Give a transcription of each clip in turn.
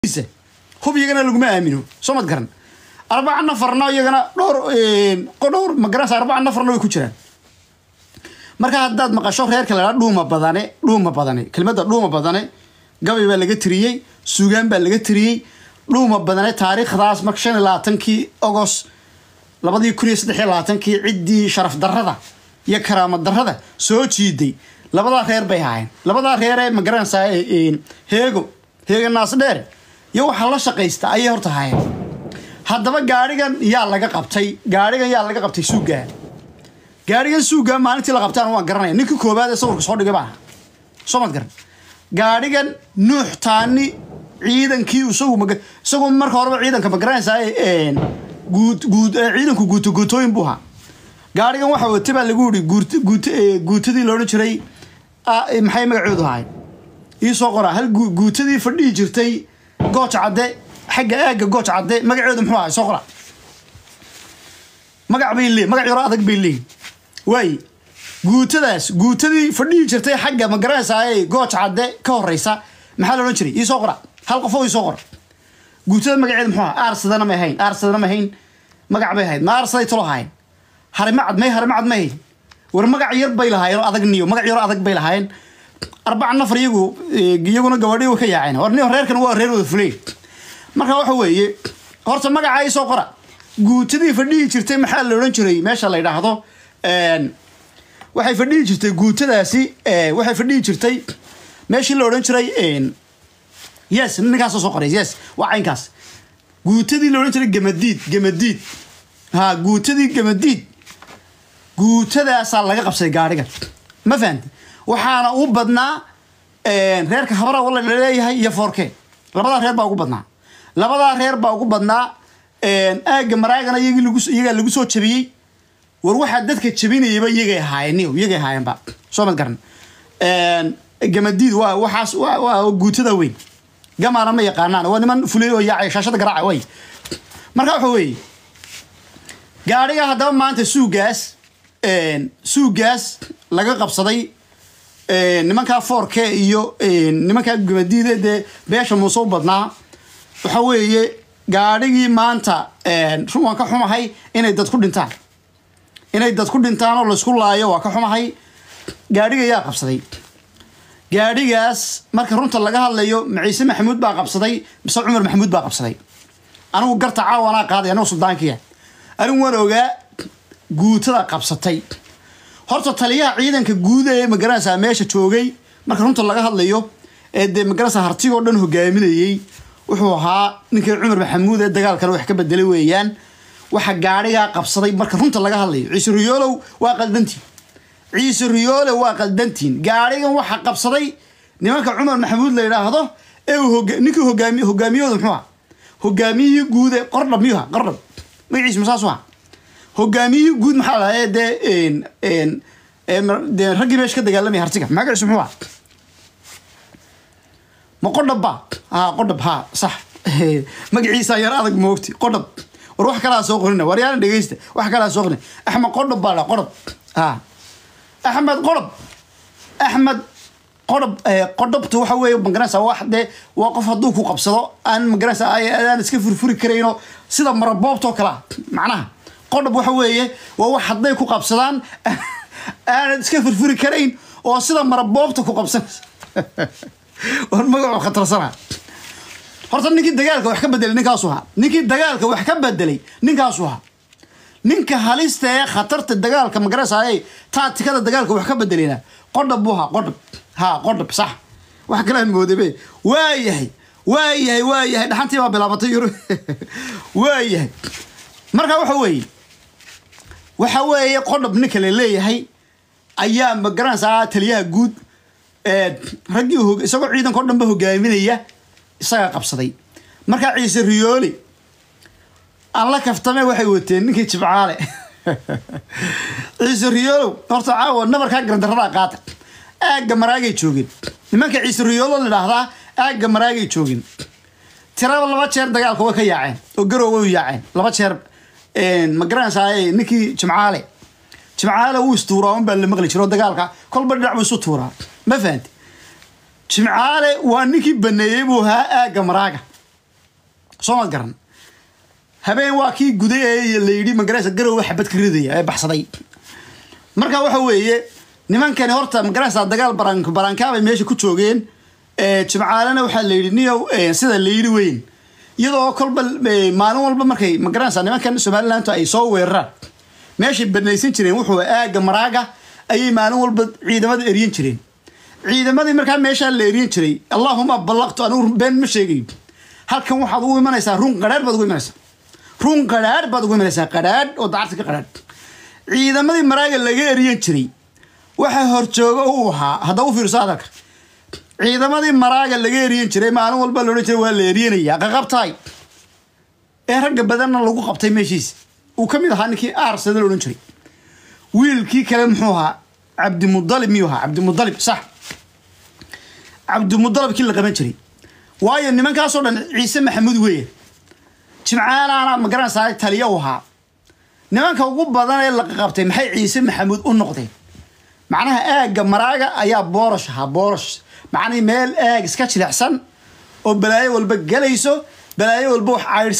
هو يجينا لقمة أمينه صمت قرن 4 نفرنا يجينا دور مقراس 4 نفرنا ويكوشران marka haddaad maqasho reerka la dhuuma badane kelmadda dhuuma badane gabay baa laga tiriyay suugaan baa laga tiriyay dhuuma badane taariikhdaas marka 25kii August 2023kii cidii sharaf darrada iyo karaamad darrada soo jiiday labada reer bay haayeen labada reer ee magaranaysaa heego naas dheer iyo waxa la shaqeysta ay horta haayeen haddaba gaarigan yaa laga qabtay suugaan gaarigan suuga maalintii la qabtaan waan garanay ninka koobaad ee sawirka soo dhigay baa Somad garan gaarigan Nuux Taani ciidankii isagu marka hore ciidanka ma garanaysaa ciidanku guutooyin buha gaarigan waxa watay baa lagu yiri guutadii loo jiray maxay magacoodu ahay ii soo qora hal guutadii fadhii jirtay gooch cadde xagga aaga gooch cadde magacoodu muxuu ahay soo qora magac yaro adag bay way guutadii fadhii jirtay xagga ma garanaysaa gooch cadde ka horeysa maxaa la oran jiray ii soo qora hal qof oo ii soo qora guutada magaceedu muxuu ahaa aarsadana ma ahayn magac bay ahayd ma aarsaday tolo ahayn harimacad may war magac yar bay lahaayeen adagniyo magac yar adag bay lahaayeen 4 nafar iyaguna gabadhii ka yaaceen warniyo reerkan waa reer wada fulay marka waxa weeye horta magaca ii soo qora guutadii fadhii jirtay maxaa la oran jiray meesha la yiraahdo waxay fadhii jirtay guutadaasi waxay fadhii jirtay meeshii la oran jiray yes ninkaas soo qoray yes waa inkaas guutadii la oran jiray gamadiid guutadii gamadiid guutadaas laga qabsaday gaariga ma fahanti waxaana u badnaa reerka habara wala leeyahay iyo foorke labada reer baa ugu badnaa aaga maraagana iyaga lagu soo jabiyay war waxa dadka jabinayba iyaga ahaayeen ba soo mad garan gamadiid waa waxaas waa guutada weyn gamaana ma yaqaanaan waa niman fulay oo yaacay shaashada garaaca way marka waxa weey gaariga hadaba maanta suugaas laga qabsaday nimanka 4K iyo nimanka gamadiidada beesha muusoo badnaa waxa weeye gaarigii maanta ruwan ka xumahay inay dad ku dhintaan oo la isku laayo waa ka xumahay gaariga yaa qabsaday gaarigaas marka runta laga hadlayo Maciise Maxamuud baa qabsaday mise Umar Maxamuud baa qabsaday anigu garta caawana qaaday anoo suldaankiya arin waan ogaa guutada qabsatay horta taliyaha ciidanka guud ee magaranaysa meesha joogay marka runta laga hadlayo ee magaranaysa hartiga oo dhan hogaaminayay wuxuu ahaa ninka Umar Maxamuud ee dagaalkan wax ka bedelay weeyaan waxa gaariga qabsaday marka runta laga hadlayo Ciise Riyoolow waa qaldantiin gaarigan waxa qabsaday nimanka Umar Maxamuud la yiraahdo ee ninka hogaamiyooda muxuu ahaa hogaamiyihii guud ee qordhab magaciisa masaas waa hogaamiyihii guud maxaa la de ragii meesha ka dagaalamay hartiga magaciisa muxuu ahaa ma qodhab صح magaciisa yar adag moogti qodhab war wax kala soo qorina war yaan dhageysta wax kala soo qorina Axmed qodhab baa la qodhab Axmed qodhabtu waxa weeye magaranaysa wax de waa qof haduu ku qabsado aan magaranaysa aan iska furfuri kareyno sida maraboobto kala macnaha qodhab waxa weeye waa wax haday ku qabsadaan aan iska furfuri kareyn oo sida maraboobto ku qabsan war magacu khatarsan horta ninkii dagaalka wax ka bedelay ninkaas waa ninka halista ee khatarta dagaalka magaranaysa tacticada dagaalka wax ka bedelayna qodhab qodhab صح wax kala moodebe waayahay dhaxantii baa bilaabatay yuro waayahay marka waxa weeye qodhab ninka leeyahay ayaa magaranaysa taliyaha guud ragii isagoo ciidanka oo dhan ba hogaaminaya isaga qabsaday marka Ciise Riyooli alla kaftame waxay wateen ninkii Jibcaale Ciise Riyoolo horta caawa nabarka gardarada qaata aaga maraagay joogin nimanka Ciise Riyoolo la yiraahdaa aaga maraagay joogin tirada 2 jeer dagaalka way ka yaaceen oo garoowe u yaaceen 2 jeer ma garanaysaa ninkii Jibcaale uu istuuraa baa la maqli jiro dagaalka kolba dhinac uu isu tuuraa ما فهمت جمعالي وانكي بنيه بوها آقا مراقا soo garan habeen waa kii guday ee la yiri magaraysa garowe xabad ka ridaya ee baxsaday marka waxa weeye nimankani horta magaraysa dagaal baranka bay meesha ku joogeen jimcaalana waxa la yiri niyow sida la yiri weyn iyadoo kolba maalin walba markay magaraysa nimankan Soomaaliland ay soo weeraraan meesha badnaysan jireen wuxuu aaga maraaga ayay maalin walba ciidamada eriyin jireen ciidamadii markaa meesha la eriyin jiray Allahumma ballaqtu anu been ma sheegay halkan waxaad ugu imanaysaa run qaraar baad ugu imanaysaa run qaraar baad ugu imanaysaa qaraar oo dacarta ka qaraar ciidamadii maraaga laga eriyin jiray waxa horjooga uu ahaa hadda u fiirso hadalka ciidamadii maraaga laga eriyin jiray maalin walba loo jiray waa la eriyanayaa qaqabtay ee ragga badanna lagu qabtay meeshiis uu kamid ahaa ninkii aarsada loo jiray wiilkii kale muxuu ahaa Cabdi Mudalib miyuu ahaa Cabdi Mudalib sax Cabdi Mudalib kii la qaban jiray waayo nimankaas oo dhan Ciise Maxamuud weeye jimcaalaana ma garanaysaa taliya u ahaa nimanka ugu badan ee la qabtay maxay Ciise Maxamuud u noqday macnaha aaga maraaga ayaa boorosh ahaa boorosh macnaheedu meel aag iska jilicsan oo balaayo walba galayso balaayo walba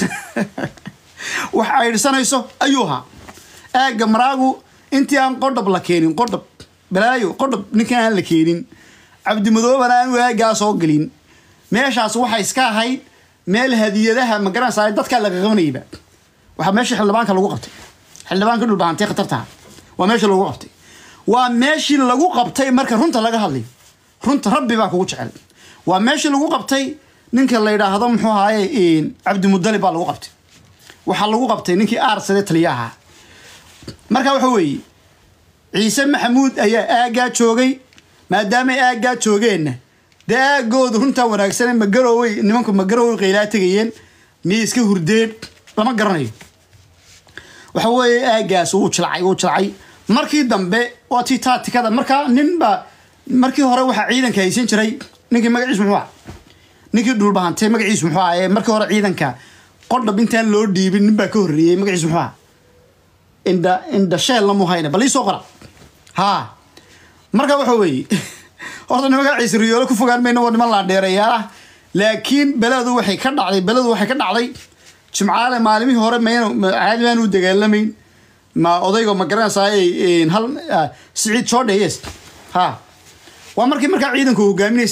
wax cayrsanayso ayuu ahaa aaga maraagu intii aan qodhob la keenin qodhob balaayo qodhob ninkan aan la keenin Cabdi Madoobana aan waagaa soo galin meeshaas waxa iska ahayd meel hadiyadaha ma garanaysaa dadka laga qabanayba waxa meesha xildhibaanka lagu qabtay xildhibaanka dhul baantay khatarta waa meesha lagu qabtay waa meeshii lagu qabtay marka runta laga hadlay runta rabbi baa kugu jecel waa meeshii lagu qabtay ninka la yiraahdo muxuu ahaayay Cabdi Mudalib baa lagu qabtay waxa lagu qabtay ninkii aarsade taliyaha marka waxa weeye Ciise Maxamuud ayaa aaga joogay maadaama aaga joogeen daagood runta wanaagsan ma garooway nimanku ma garooway qeylaa tagayeen miiska hurdeen lama garanayo waxa weeye aagaas uu jilcay markii dambe waa tii taatikada marka ninba markii hore waxa ciidanka haysan jiray ninkii magaciisu muxuu ahaa ninkii dhul bahantay magaciisu muxuu ahaa markii hore ciidanka qodhob intaan loo dhiibin ninba ka horreeyay magaciisu muxuu ahaa inda sheel la muhayna bal soo qora ha marka waxa weeye horta nimanka Ciise Riyoole ku fogaan mayno waa niman la dheereeyaa laakiin baladu waxay ka dhacday jimcaale maalimihii hore caadi baan u dagaalamayn ma odaygo ma garanaysaa hal Siciid Shoodhe yes ha waa markii ciidanku hogaaminayay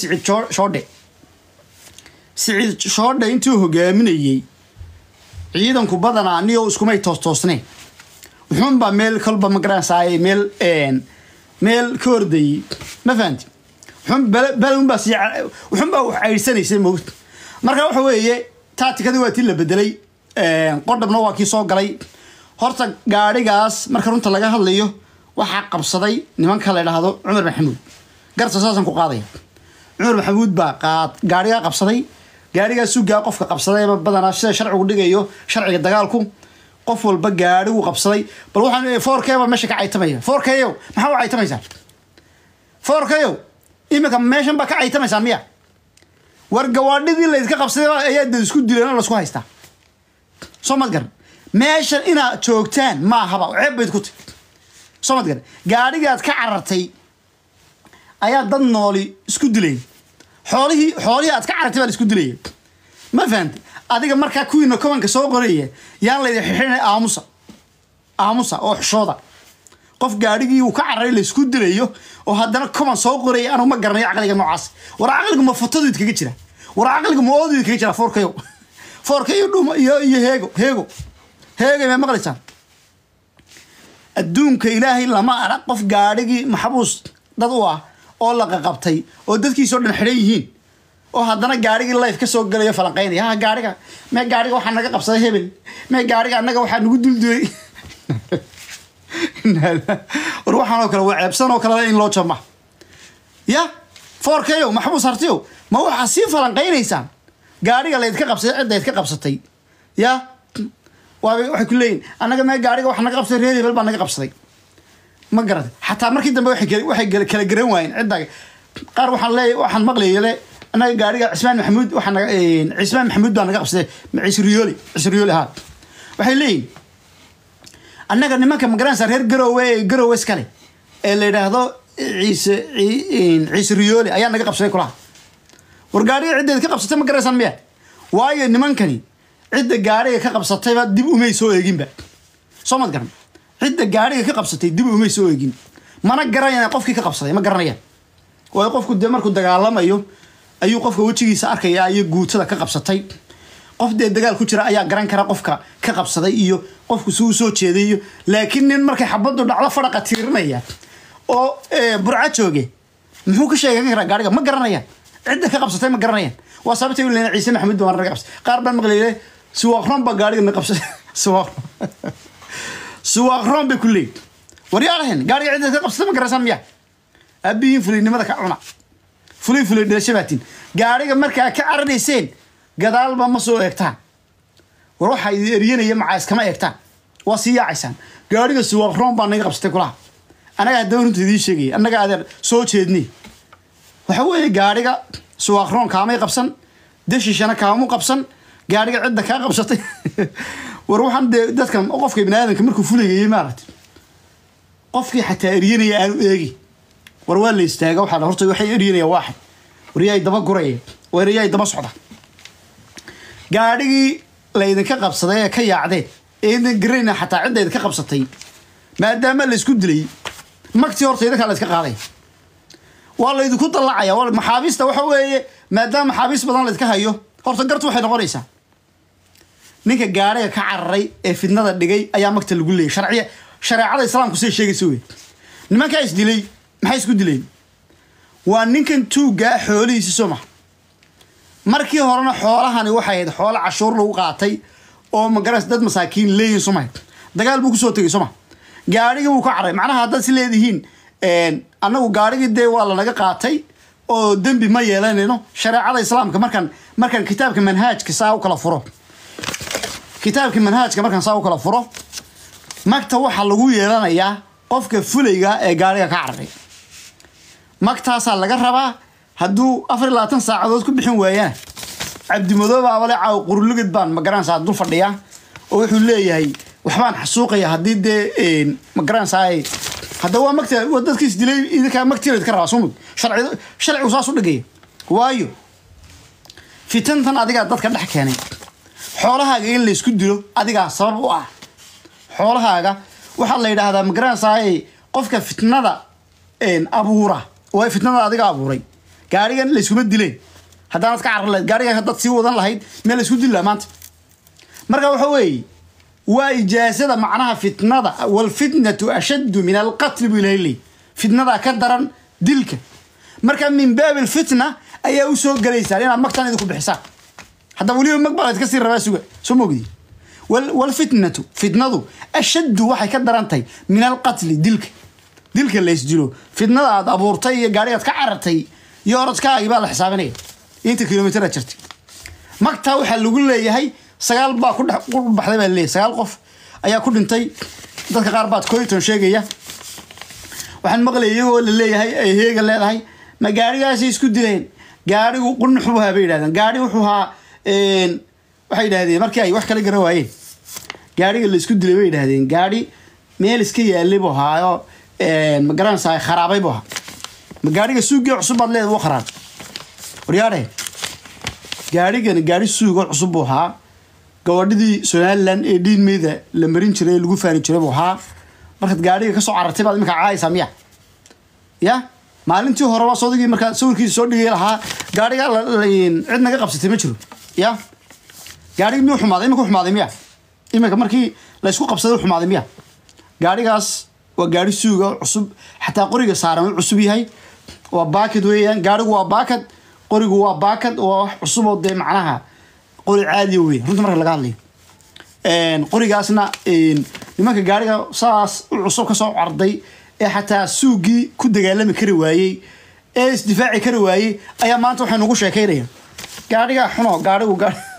Siciid Shoodhe intuu hogaaminayay ciidanku badana aniyo iskumay toosnay wuxuun ba meel kalba ma garanaysaa meel koorday ma fahanti wuxuun ba wax cayrsanayay mood marka waxa weeye taatikadii waa tii la bedelay qodobna waa kii soo galay horta gaarigaas marka runta laga hadlayo waxa qabsaday nimanka la yiraahdo Umar Maxamuud garta saasan ku qaaday Umar Maxamuud baa gaariga qabsaday gaariga suuga qofka qabsaday badana sida sharcigu dhigayo sharciga dagaalku qof walba gaari uu qabsaday bal waxaan 4K ba meesha ka caytamaya 4K maxaa u caytamaysaa 4K imika meeshan ba ka caytamaysaa miya war gawaadhidii la iska qabsaday ayaa dad isku dileen la isku haystaa Soomadgar meesha ina joogtaan ma haba ceeb bayd ku tahay Soomadgar gaarigaad ka carartay ayaa dad nooli isku dileen xoolihii aad ka carartay baa isku dileen ma fahanti adiga marka kuwiina kobanka soo qoraya yaan la xixinay aamusa oo xishooda qof gaarigii uu ka cararay la isku dilayo oo haddana koban soo qoraya anu ma garanayo aqliga noocaas war aqliga ma fatadu idkaga jira war aqliga ma oodid idkaga jira 4K dhuma iyo heego ma maqlaysan adduunka ilaahay lama arag qof gaarigii maxbuus dad u ah oo la qabtay oo dadkiisa oo dhan xiran yihiin oo haddana gaarigii live ka soo galayo falanqeynaya gaariga waxa naga qabsaday hebel gaariga annaga waxa nagu duldulay war waxaan oo kale waa ceebsan oo kale in loo jama ya 4K maxbuus hartiyo ma waxa si falanqeynaysan gaariga la idka qabsaday cid idka qabsatay ya waxay ku leeyin annaga gaariga waxa naga qabsaday reer hebel baa naga qabsaday ma garad xataa markii dambe waxay kala garan waayeen cidda qaar waxaan maqlayay anaga gaariga Cismaan Maxamuud baa naga qabsaday Ciise Riyoole ha waxay leeyin annaga nimanka ma garanaysaa reer garowe iskale ee la yiraahdo Ciise Riyoole ayaa naga qabsaday kulaha war gaariga cidda ka qabsatay ma garanaysan miya waayo nimankani عدة قارية كقبصتي بقى دب أمي سوء يجين بقى صمت قرن عدة قارية كقبصتي دب أمي سوء يجين ما نقرأ يعني قفكي كقبصتي ما قرنيا ويقف كده مركو دجالم أيو قفك وجهي سأرك يا أيو جوت هذا كقبصتي قف ده دجال كتير أيا قرن كرا قفك كقبصتي أيو قفك سوء كذي لكن المركي حبضوا على فرق كثير أو برعة شوقي محو كشيء كرا قارية ما قرنيا عدة كقبصتي ما قرنيا وصابتي يقول لنا عيسى محمد وأنا قبص قاربا مغلي سواقرون بقاري نقبص سواقرون بكلي وريالهن قاري عدة قبص ما قرصان مياه أبيين فلين ماذا كعنا فلين درشباتين قاري مركا كعرنيسين قدال بمسو يكتان وروح يرينا يمعاس كما يكتان وصية عيسان قاري سواقرون بان نقبص تكلها أنا قاعد دور تدي شيء أنا قاعد صوت شدني وحوي قاري سواقرون كامي قبصن دش أنا كامو قبصن قاري عدة كا قبصتي وروح عند دتك قفك ابن آدم كمركو فولي مارت قفك حتى يرينا يجي وروال اللي يستاجوا حلا هرتي وحي يرينا واحد ورياي دبا قرية ورياي دبا صعدة قاري لين كا قبصتي كي عدي إن قرينا حتى عدة كا قبصتي ما دام اللي سكود لي ما كتير هرتي ذاك على كقاضي والله إذا كنت طلع يا والله محابيس توحوي ما دام محابيس بدن لك هيو horta gartu waxay noqonaysaa ninka gaariga ka cararay ee fidnada dhigay ayaa magta lagu leeyahay shariicada islaamku soo sheegayso way nimanka is dilay maxay isku dileen waa ninkan tuuga xoolihiisa Soomaa markii horena xoolahani waxay ahayd xoolo cashuur lagu qaatay oo magaras dad masaakiin leeyihiin Soomaa dagaal buu ku soo tagay Soomaa gaariga uu ka cararay macnaha dad si leedihiin anagu gaarigii day waa la naga qaatay oo dambi ma yeelanayno shariicada islaamka markan kitaabka manhajka saa u kala furo kitaabka manhajka markan saa u kala furo magta waxa lagu yeelanayaa qofka fulayga ee gaariga ka cararay magtaasa laga rabaa haduu 24 saacadood ku bixin waayaan Cabdi Madoob wala caaw qurulugid baan ma garanaysaa dul fadhiya oo wuxuu leeyahay waxbaan xasuuqaya hadii de ma garanaysaa هذا هو مكتب ودك يسدلي إذا كان مكتب يتكرر صمود شرع وصاص ودقية وايو في تنتن أديك ضد كده حكياني حولها جاي اللي يسكدلو أديك صار وقع حولها جا وحلا يده هذا مقرن صاي قفك فتنة ذا أبورة وفتنة ذا أديك أبوري قاريا اللي يسكدلي هذا ناس كعرل قاريا هذا تسيو ذا لهيد من اللي يسكدلي مانت مرجع وحوي وإجازة معناها فتنة والفتنة أشد من القتل بالليل فتنة كدرا دلك مركب من باب الفتنة أي أوسو جليسة لأن المقطع يدخل بحساب حتى وليه المقبرة تكسر رأسه سموجي والفتنة فتنة أشد واحد كدرا أنتي من القتل دلك اللي يسجلوا فتنة أبورتي قارية كعرتي يورد كا يبال حسابني أنت كيلومتر أشرتي مقطع وحل يقول لي هي سجال با كل بحذا بالليل سجال قف أيها كل انتي ذلك قاربات كويتون شيء وحن مغلي يقول اللي هي قال لها هاي ما قاري جالس يسكت دين قاري وقلنا حبها بيدا قاري وحها وحيدا هذه مركي وح كلا جرواين قاري اللي يسكت دين بيدا هذين قاري ميل سكية اللي بها مقرن ساي خرابي بها مقاري السوق عصب الليل وخران ورياره قاري السوق عصب بها قوادي سؤالن إدين ميدا لمرين شري لقو فارن شري بوها مركز قاري كسو عرتي بعد مك عاي سامية يا maalintii hore waa soo dhigay marka sawirkiisa soo dhigay lahaa gaariga cidna ka qabsatay ma jiro ya gaariga miyuu xumaaday imika xumaaday miya imika markii la isku qabsaday xumaaday miya gaarigaas waa gaari suuga cusub xataa qoriga saaran cusub yahay waa baakad weeyaan gaarigu waa baakad qorigu waa baakad oo wax cusub oo de macnaha qori caadi weey runtii marka laga hadlayo qorigaasna nimanka gaariga saas cusub ka soo carday حتى سوقي كنت قال كري وايي ايش دفاعي كري وايي ايا ما انتو waxaan ugu sheekeynaya gaariga xuno gaarigu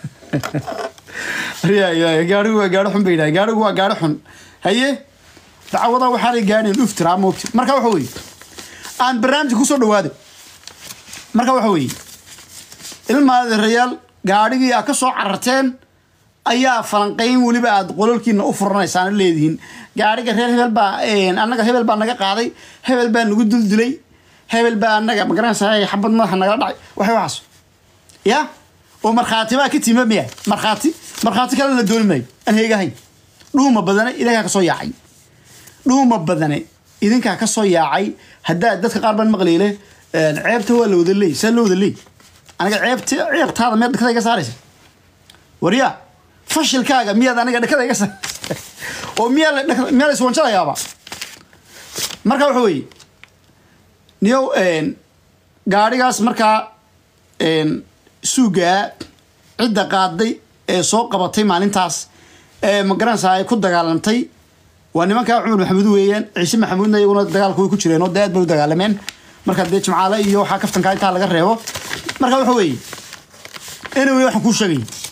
gaarigu xun beeyay gaarigu waa gaari xun haye dacwada waxa la gaareen uftira moogti marka waxa weey aan barnaamij ku soo dhawaado marka waxa weey ilmaada real gaarigii ka soo cararteen ayaa falanqeyn waliba aad qololkiina u furanaysaan leedihiin gaariga reer hebel baa annaga hebel baa naga qaaday hebel baa nagu duldilay hebel baa annaga ma garanaysaa xabad madaxa naga dhacay waxay waxaas ya oo markhaati baa ka timaamaya markhaati markhaati kale la dooni maayo aan heegahayn dhuuma badane idinkaa ka soo yaacay dhuuma badane idinkaa ka soo yaacay haddaa dadka qaar baan maqliyle ceebta waa la wada leey saa loo wada leey aniga ceebtaada miyaad dhakada iga saaraysa waryaa fashilkaaga miyaad aniga dhakada iga saar oo miyaa la iswanjalayaaba marka waxa weeye niyow gaadhigaas markaa suugaa cidda qaaday ee soo qabatay maalintaas ma garanaysaa ay ku dagaalantay waa nimankaa cumar maxamuud weeyaan ciise maxamuudna iyaguna dagaalku way ku jireen oo aad bay u dagaalameen marka dee jimcaale iyo waxaa kaftankaa intaa laga reebo marka waxa weeye anyway waxaan kuu sheegay